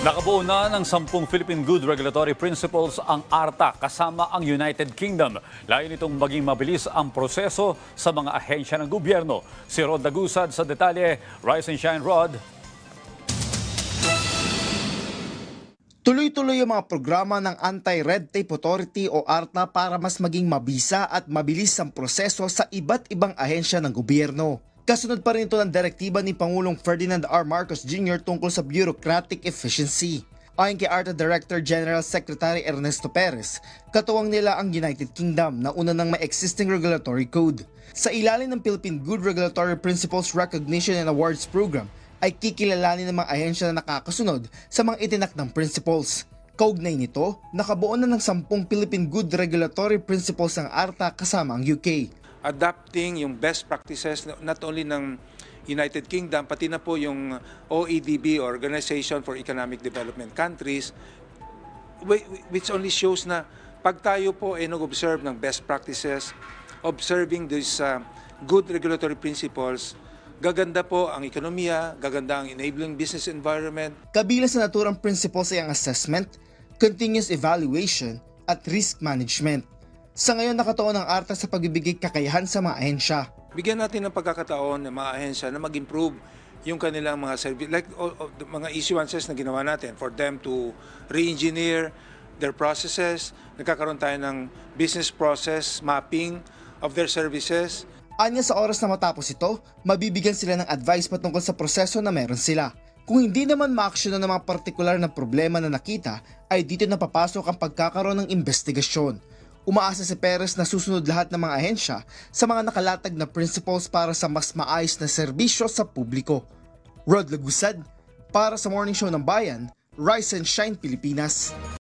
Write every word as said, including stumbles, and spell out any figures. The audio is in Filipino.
Nakabuo na ng sampung Philippine Good Regulatory Principles ang ARTA kasama ang United Kingdom. Layo nitong maging mabilis ang proseso sa mga ahensya ng gobyerno. Si Rod Lagusad sa detalye. Rise and Shine, Rod. Tuloy-tuloy ang mga programa ng Anti-Red Tape Authority o ARTA para mas maging mabisa at mabilis ang proseso sa iba't ibang ahensya ng gobyerno. Kasunod pa rin ito ng direktiba ni Pangulong Ferdinand R. Marcos Junior tungkol sa bureaucratic efficiency. Ayon kay ARTA Director General Secretary Ernesto Perez, katuwang nila ang United Kingdom na una ng may existing regulatory code. Sa ilalim ng Philippine Good Regulatory Principles Recognition and Awards Program, ay kikilalanin ng mga ahensya na nakakasunod sa mga itinakdang principles. Kaugnay nito, nakabuo na ng sampung Philippine Good Regulatory Principles ang ARTA kasama ang U K. Adapting yung best practices not only ng United Kingdom, pati na po yung O E D B, Organization for Economic Development Countries, which only shows na pag tayo po ay nag-observe ng best practices, observing these uh, good regulatory principles, gaganda po ang ekonomiya, gaganda ang enabling business environment. Kabilang sa naturang principles ay ang assessment, continuous evaluation at risk management. Sa ngayon nakatuon ang ARTA sa pagbibigay kakayahan sa mga ahensya. Bigyan natin ng pagkakataon ng mga ahensya na mag-improve yung kanilang mga service, like all, all, the mga issuances na ginawa natin for them to re-engineer their processes. Nagkakaroon tayo ng business process mapping of their services. Anya sa oras na matapos ito, mabibigyan sila ng advice patungkol sa proseso na meron sila. Kung hindi naman ma-actionan ng mga partikular na problema na nakita, ay dito na papasok ang pagkakaroon ng investigasyon. Umaasa si Perez na susunod lahat ng mga ahensya sa mga nakalatag na principles para sa mas maayos na serbisyo sa publiko. Rod Lagusad, para sa Morning Show ng Bayan, Rise and Shine Pilipinas.